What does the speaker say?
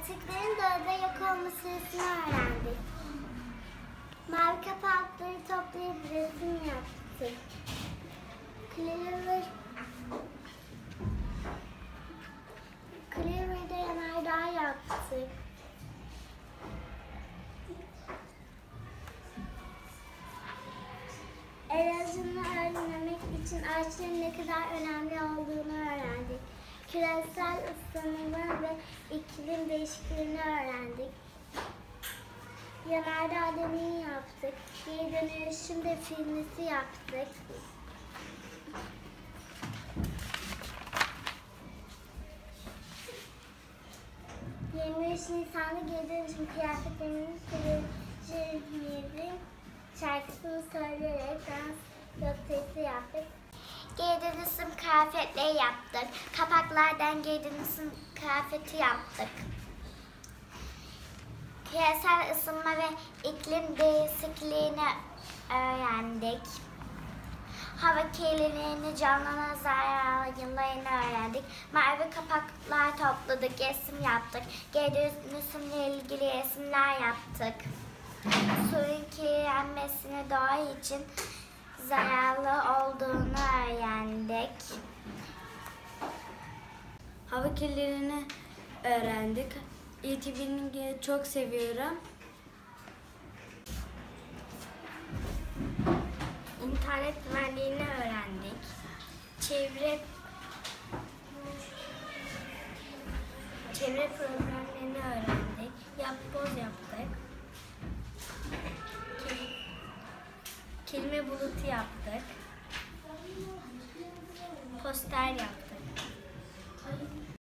Yaratıkların doğada yok olma süresini öğrendik. Mavi kapakları toplayıp resim yaptık. Clear'de yanardağ yaptık. Erozyonu önlemek için ağaçların ne kadar önemli olduğunu öğrendik. Küresel ısınma ve iklim değişikliğini öğrendik. Yanardağ deneyi yaptık. Geri dönüşüm filmisi yaptık. 23 Nisan'da geri dönüşüm kıyafetlerinin sürücüleri şarkısını söyleyerek dans gösterisi yaptık. Geri dönüşüm kıyafetleri yaptık. Kapaklardan geri dönüşüm kıyafeti yaptık. Küresel ısınma ve iklim değişikliğini öğrendik. Hava kirliliğini, canlının zararlarını öğrendik. Mavi kapaklar topladık, resim yaptık. Geri dönüşümle ilgili resimler yaptık. Suyun kirlenmesini doğa için zararlı olduğunu öğrendik. Hava kirliliğini öğrendik. Etwinning'i çok seviyorum. İnternet güvenliğini öğrendik. Çevre problemlerini öğrendik. Yapboz yaptık. Kelime bulutu yaptık. Poster yaptık.